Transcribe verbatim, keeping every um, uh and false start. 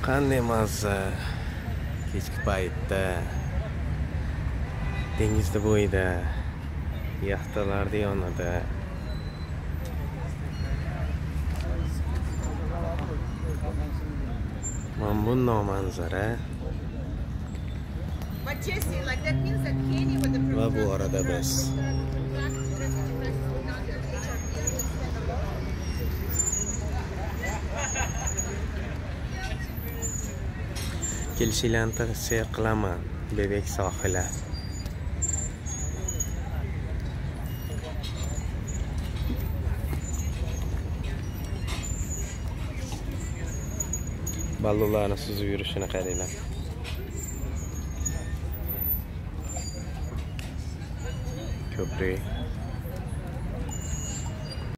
Qanday mazza kechki paytda dengizda bo'yida yaxtalarda yonida mana bunday manzara va bu orada biz kelishinglarni tavsiya qilaman. Bebek sohili. Balonlarni suzib yurishini qaranglar. Ko'prik